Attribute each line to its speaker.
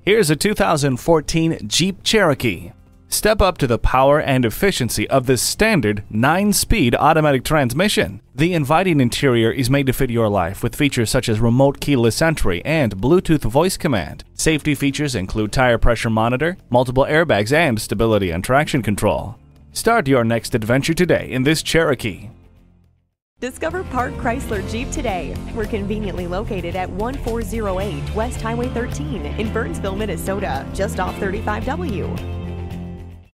Speaker 1: Here's a 2014 Jeep Cherokee. Step up to the power and efficiency of this standard 9-speed automatic transmission. The inviting interior is made to fit your life with features such as remote keyless entry and Bluetooth voice command. Safety features include tire pressure monitor, multiple airbags, and stability and traction control. Start your next adventure today in this Cherokee.
Speaker 2: Discover Park Chrysler Jeep today. We're conveniently located at 1408 West Highway 13 in Burnsville, Minnesota, just off 35W.